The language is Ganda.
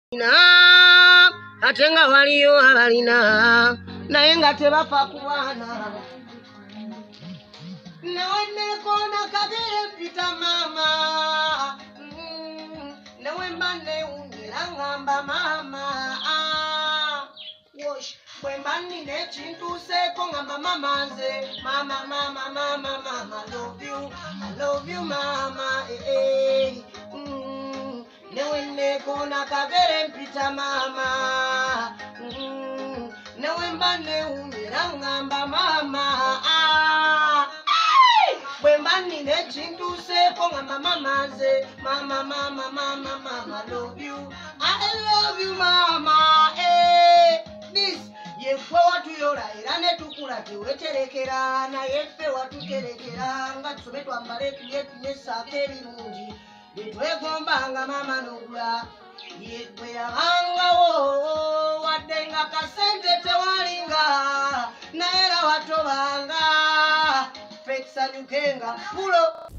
Atenga waliyo abalina naye nga tebafa kubana nawe nekona kagere mpita mama nawe mbane ungira ngamba mama wosh bwembani nechintu seko ngamba mama nze mama I love you mama nawe nekona kagere mpita mama nawe mbane ungira ngamba mama bwembani nechintu seko ngamba mama nze mama I love you mama this yefe watuyola era netukula teweterekera naye ffe watuterekera nga tusome twambale tuyesaako ebirungi byetwegombanga mama nogula yegwe yabangawo wadde nga kasente tewalinga naye era watobanga ffe tusanyukenga pulo